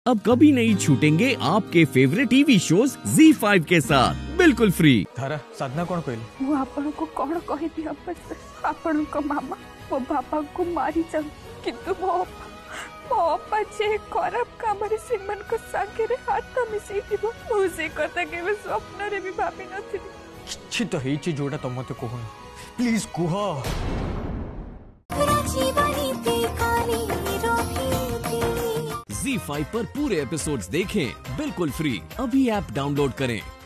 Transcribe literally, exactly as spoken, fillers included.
अब कभी नहीं छूटेंगे आपके favourite TV shows Zee five के साथ बिल्कुल फ्री। धारा साधना कौन कहली मु आपन को कौन कहिबी आपन को मामा मो बापा को मारी जा किंतु मो मो अपा जे खराब काम रे सिमन को सागे रे हाथ मिसई दिबो मु से कथा केबे स्वप्न रे भी भाबी नथिली। किछि तो हेछि जोडा तुम मते कहून प्लीज कुह। ज़ी फाइव पर पूरे एपिसोड्स देखें बिल्कुल फ्री। अभी ऐप डाउनलोड करें।